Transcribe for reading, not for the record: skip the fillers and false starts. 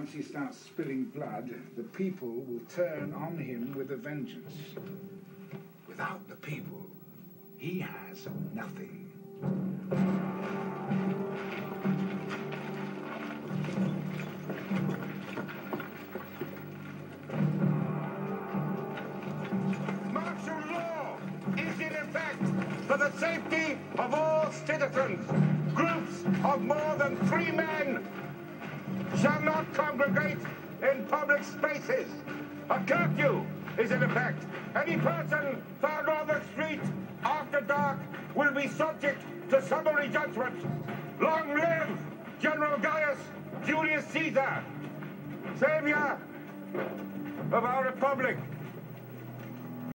once he starts spilling blood, the people will turn on him with a vengeance. Without the people, he has nothing. Martial law is in effect for the safety of all citizens. Groups of more than 3 men shall not congregate in public spaces. A curfew is in effect. Any person found on the street after dark will be subject to summary judgment. Long live General Gaius Julius Caesar, savior of our republic.